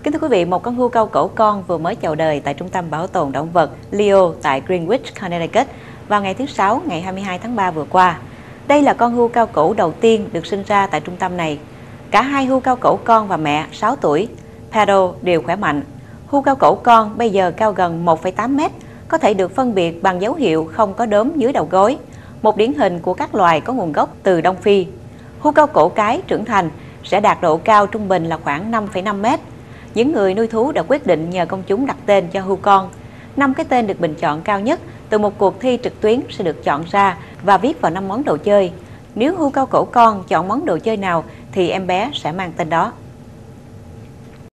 Kính thưa quý vị, một con hươu cao cổ con vừa mới chào đời tại Trung tâm Bảo tồn Động vật Leo tại Greenwich, Connecticut vào ngày thứ Sáu, ngày 22 tháng 3 vừa qua. Đây là con hươu cao cổ đầu tiên được sinh ra tại trung tâm này. Cả hai hươu cao cổ con và mẹ 6 tuổi, Pedro, đều khỏe mạnh. Hươu cao cổ con bây giờ cao gần 1,8 mét, có thể được phân biệt bằng dấu hiệu không có đốm dưới đầu gối, một điển hình của các loài có nguồn gốc từ Đông Phi. Hươu cao cổ cái trưởng thành sẽ đạt độ cao trung bình là khoảng 5,5 mét. Những người nuôi thú đã quyết định nhờ công chúng đặt tên cho hươu con. 5 cái tên được bình chọn cao nhất từ một cuộc thi trực tuyến sẽ được chọn ra và viết vào 5 món đồ chơi. Nếu hươu cao cổ con chọn món đồ chơi nào thì em bé sẽ mang tên đó.